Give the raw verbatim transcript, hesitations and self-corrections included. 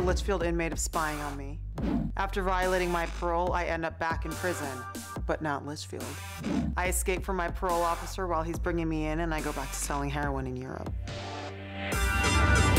Litchfield inmate of spying on me. After violating my parole, I end up back in prison, but not Litchfield. I escape from my parole officer while he's bringing me in, and I go back to selling heroin in Europe.